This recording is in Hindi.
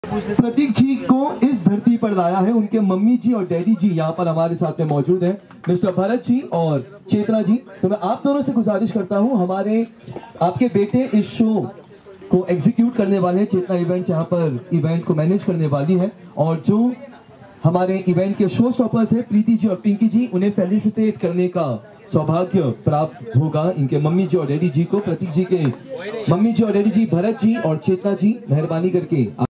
प्रतीक जी को इस धरती पर लाया है उनके मम्मी जी और डैडी जी यहाँ पर हमारे साथ में मौजूद हैं, मिस्टर भरत जी और चेतना जी। तो मैं आप दोनों से गुजारिश करता हूँ, हमारे आपके बेटे इस शो को एग्जीक्यूट करने वाले हैं। चेतना इवेंट्स यहाँ पर इवेंट को मैनेज करने वाली है और जो हमारे इवेंट के शो स्टॉपर्स है प्रीति जी और पिंकी जी, उन्हें फेलिसिटेट करने का सौभाग्य प्राप्त होगा इनके मम्मी जी और डैडी जी को। प्रतीक जी के मम्मी जी और डैडी जी भरत जी और चेतना जी, मेहरबानी करके